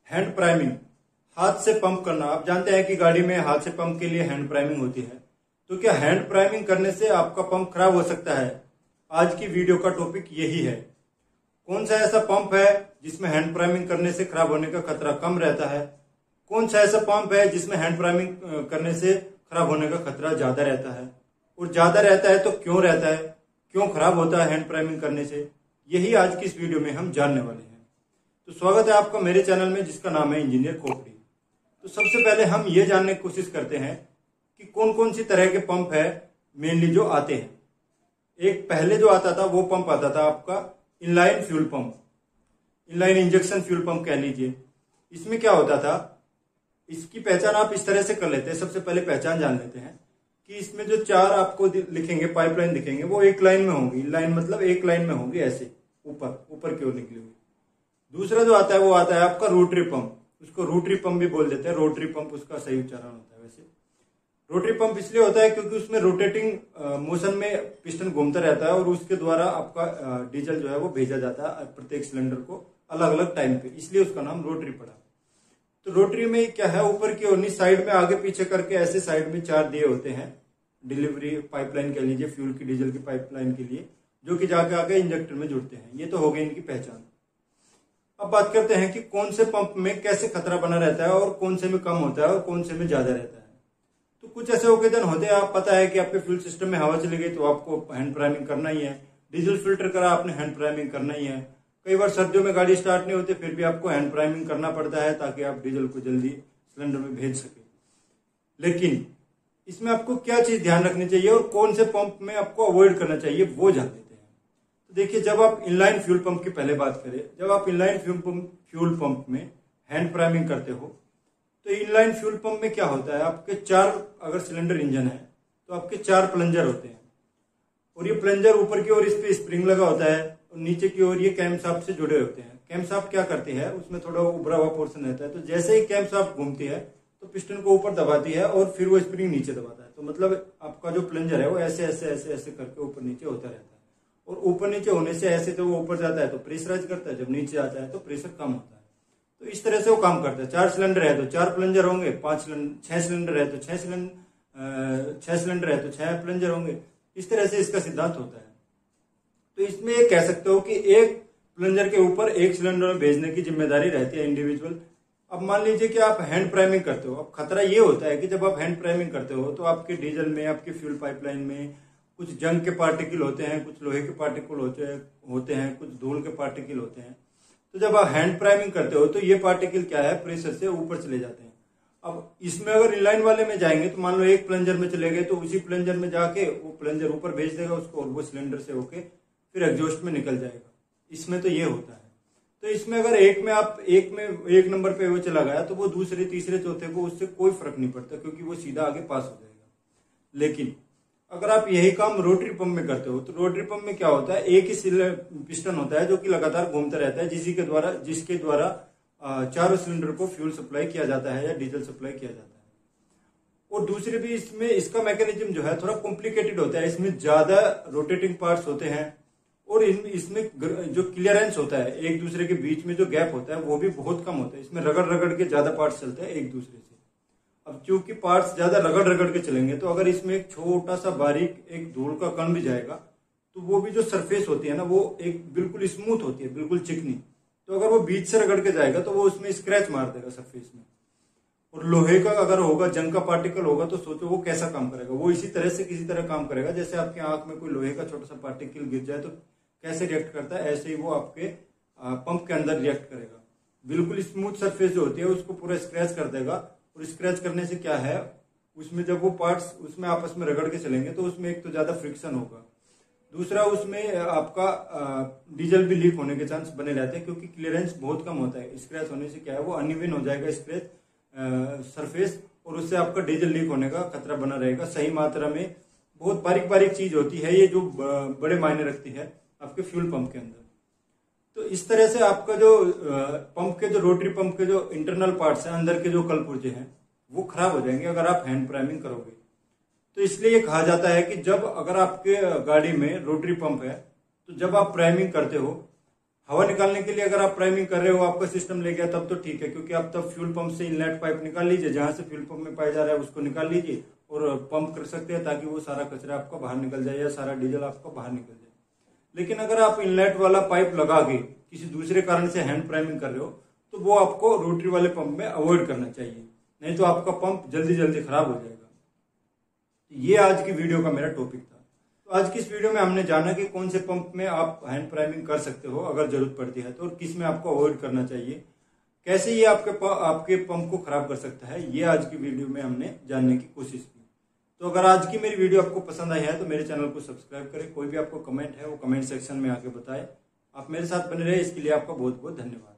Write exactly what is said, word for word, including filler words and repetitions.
Hand priming, हाथ से pump करना। आप जानते हैं कि गाड़ी में हाथ से पंप के लिए हैंड प्राइमिंग होती है। तो क्या हैंड प्राइमिंग करने से आपका पंप खराब हो सकता है? आज की वीडियो का टॉपिक यही है। कौन सा ऐसा पंप है जिसमें हैंड प्राइमिंग करने से खराब होने का खतरा कम रहता है? कौन सा ऐसा पंप है जिसमें हैंड प्राइमिंग करने से खराब होने का खतरा ज्यादा रहता है? और ज्यादा रहता है तो क्यों रहता है, क्यों खराब होता है हैंड प्राइमिंग करने से? यही आज की इस वीडियो में हम जानने वाले हैं। तो स्वागत है आपका मेरे चैनल में जिसका नाम है इंजीनियर खोपड़ी। तो सबसे पहले हम ये जानने की कोशिश करते हैं कि कौन कौन सी तरह के पंप है मेनली जो आते हैं। एक पहले जो आता था वो पंप आता था आपका inline fuel pump, inline injection fuel pump कह लीजिए। इसमें क्या होता था, इसकी पहचान आप इस तरह से कर लेते हैं। सबसे पहले पहचान जान लेते हैं कि इसमें जो चार आपको लिखेंगे पाइपलाइन दिखेंगे वो एक लाइन में होंगी। लाइन मतलब एक लाइन में होंगी, ऐसे ऊपर ऊपर की ओर निकली हुई। दूसरा जो आता है वो आता है आपका रोटरी पंप, उसको रोटरी पंप भी बोल देते हैं। रोटरी पंप उसका सही उच्चारण होता है। वैसे रोटरी पंप इसलिए होता है क्योंकि उसमें रोटेटिंग मोशन में पिस्टन घूमता रहता है और उसके द्वारा आपका डीजल जो है वो भेजा जाता है प्रत्येक सिलेंडर को अलग अलग टाइम पे, इसलिए उसका नाम रोटरी पड़ा। तो रोटरी में क्या है, ऊपर की ओर साइड में आगे पीछे करके ऐसे साइड में चार दिए होते हैं डिलीवरी पाइपलाइन कह लीजिए, फ्यूल की डीजल की पाइपलाइन के लिए, जो कि जाके आगे इंजेक्टर में जुड़ते हैं। ये तो हो गई इनकी पहचान। अब बात करते हैं कि कौन से पंप में कैसे खतरा बना रहता है और कौन से में कम होता है और कौन से में ज्यादा रहता है। तो कुछ ऐसे ओकेजन होते हैं, आप पता है कि आपके फ्यूल सिस्टम में हवा चली गई तो आपको हैंड प्राइमिंग करना ही है। डीजल फिल्टर करा आपने हैंड प्राइमिंग करना ही है। कई बार सर्दियों में गाड़ी स्टार्ट नहीं होती फिर भी आपको हैंड प्राइमिंग करना पड़ता है ताकि आप डीजल को जल्दी सिलेंडर में भेज सके। लेकिन इसमें आपको क्या चीज ध्यान रखनी चाहिए और कौन से पंप में आपको अवॉइड करना चाहिए वो जान लेते हैं। तो देखिए, जब आप इनलाइन फ्यूल पंप की पहले बात करें, जब आप inline fuel pump fuel pump में हैंड प्राइमिंग करते हो तो इनलाइन फ्यूल पंप में क्या होता है, आपके चार अगर सिलेंडर इंजन है तो आपके चार प्लंजर होते हैं और ये प्लंजर ऊपर की ओर इस पे स्प्रिंग लगा होता है और नीचे की ओर ये कैम शाफ्ट से जुड़े होते हैं। कैम शाफ्ट क्या करती है, उसमें थोड़ा उभरा हुआ पोर्शन रहता है, तो जैसे ही कैम शाफ्ट घूमती है तो पिस्टन को ऊपर दबाती है और फिर वो स्प्रिंग नीचे दबाता है। तो मतलब आपका जो प्लंजर है वो ऐसे ऐसे ऐसे ऐसे करके ऊपर नीचे होता रहता है और ऊपर नीचे होने से ऐसे जब वो ऊपर जाता है तो प्रेशराइज करता है, जब नीचे आता है तो प्रेशर कम होता है। तो इस तरह से वो काम करता है। चार सिलेंडर है तो चार प्लंजर होंगे, पांच सिलेंडर छह सिलेंडर है तो छह सिलेंडर छह सिलेंडर है तो छह प्लंजर होंगे। इस तरह से इसका सिद्धांत होता है। तो इसमें ये कह सकते हो कि एक प्लंजर के ऊपर एक सिलेंडर में भेजने की जिम्मेदारी रहती है इंडिविजुअल। अब मान लीजिए कि आप हैंड प्राइमिंग करते हो। अब खतरा ये होता है कि जब आप हैंड प्राइमिंग करते हो तो आपके डीजल में, आपके फ्यूल पाइपलाइन में कुछ जंग के पार्टिकल होते हैं, कुछ लोहे के पार्टिकल होते हैं होते हैं कुछ धूल के पार्टिकल होते हैं। तो जब आप हैंड प्राइमिंग करते हो तो ये पार्टिकल क्या है, प्रेशर से ऊपर चले जाते हैं। अब इसमें अगर इनलाइन वाले में जाएंगे तो मान लो एक प्लंजर में चले गए तो उसी प्लंजर में जाके वो प्लंजर ऊपर भेज देगा उसको और वो सिलेंडर से होके फिर एग्जॉस्ट में निकल जाएगा। इसमें तो ये होता है। तो इसमें अगर एक में आप एक में एक नंबर पे वो चला गया तो वो दूसरे तीसरे चौथे को उससे कोई फर्क नहीं पड़ता क्योंकि वो सीधा आगे पास हो जाएगा। लेकिन अगर आप यही काम रोटरी पंप में करते हो तो रोटरी पंप में क्या होता है, एक ही पिस्टन होता है जो कि लगातार घूमता रहता है, जिसी के द्वारा जिसके द्वारा चारों सिलेंडर को फ्यूल सप्लाई किया जाता है या डीजल सप्लाई किया जाता है। और दूसरी भी इसमें इसका मैकेनिज्म जो है थोड़ा कॉम्प्लिकेटेड होता है। इसमें ज्यादा रोटेटिंग पार्ट्स होते हैं और इसमें जो क्लियरेंस होता है, एक दूसरे के बीच में जो गैप होता है वो भी बहुत कम होता है। इसमें रगड़ रगड़ के ज्यादा पार्ट्स चलते हैं एक दूसरे से। अब क्योंकि पार्ट्स ज्यादा रगड़ रगड़ के चलेंगे तो अगर इसमें एक छोटा सा बारीक एक धूल का कण भी जाएगा तो वो भी जो सरफेस होती है ना वो एक बिल्कुल स्मूथ होती है, बिल्कुल चिकनी। तो अगर वो बीच से रगड़ के जाएगा तो वो उसमें स्क्रैच मार देगा सरफेस में। और लोहे का अगर होगा, जंग का पार्टिकल होगा तो सोचो वो कैसा काम करेगा। वो इसी तरह से किसी तरह काम करेगा जैसे आपके आंख में कोई लोहे का छोटा सा पार्टिकल गिर जाए तो कैसे रिएक्ट करता है, ऐसे ही वो आपके पंप के अंदर रिएक्ट करेगा। बिल्कुल स्मूथ सरफेस जो होती है उसको पूरा स्क्रैच कर देगा और स्क्रैच करने से क्या है, उसमें जब वो पार्ट्स उसमें आपस में रगड़ के चलेंगे तो उसमें एक तो ज्यादा फ्रिक्शन होगा, दूसरा उसमें आपका डीजल भी लीक होने के चांस बने रहते हैं क्योंकि क्लियरेंस बहुत कम होता है। स्क्रैच होने से क्या है, वो अनइवन हो जाएगा स्क्रैच सरफेस और उससे आपका डीजल लीक होने का खतरा बना रहेगा। सही मात्रा में बहुत बारीक बारीक चीज होती है ये जो बड़े मायने रखती है आपके फ्यूल पंप के अंदर। तो इस तरह से आपका जो पंप के जो रोटरी पंप के जो इंटरनल पार्ट्स हैं, अंदर के जो कलपुर्जे हैं, वो खराब हो जाएंगे अगर आप हैंड प्राइमिंग करोगे। तो इसलिए ये कहा जाता है कि जब अगर आपके गाड़ी में रोटरी पंप है तो जब आप प्राइमिंग करते हो हवा निकालने के लिए अगर आप प्राइमिंग कर रहे हो, आपका सिस्टम ले गया तब तो ठीक है, क्योंकि आप तब फ्यूल पंप से इनलेट पाइप निकाल लीजिए, जहां से फ्यूल पंप में पाया जा रहा है उसको निकाल लीजिए और पंप कर सकते हैं, ताकि वो सारा कचरा आपका बाहर निकल जाए या सारा डीजल आपका बाहर निकल जाए। लेकिन अगर आप इनलेट वाला पाइप लगा के किसी दूसरे कारण से हैंड प्राइमिंग कर रहे हो, तो वो आपको रोटरी वाले पंप में अवॉइड करना चाहिए, नहीं तो आपका पंप जल्दी जल्दी खराब हो जाएगा। ये आज की वीडियो का मेरा टॉपिक था। तो आज की इस वीडियो में हमने जाना कि कौन से पंप में आप हैंड प्राइमिंग कर सकते हो अगर जरूरत पड़ती है तो, और किस में आपको अवॉइड करना चाहिए, कैसे ये आपके आपके पंप को खराब कर सकता है, ये आज की वीडियो में हमने जानने की कोशिश की। तो अगर आज की मेरी वीडियो आपको पसंद आई है तो मेरे चैनल को सब्सक्राइब करें। कोई भी आपको कमेंट है वो कमेंट सेक्शन में आके बताएं। आप मेरे साथ बने रहे, इसके लिए आपका बहुत बहुत धन्यवाद।